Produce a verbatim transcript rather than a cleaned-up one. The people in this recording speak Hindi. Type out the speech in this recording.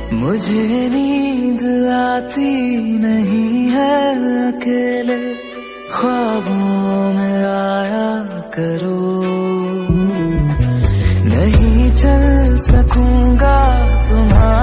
मुझे नींद आती नहीं है, अकेले ख्वाबों में आया करो। नहीं चल सकूंगा तुम्हारे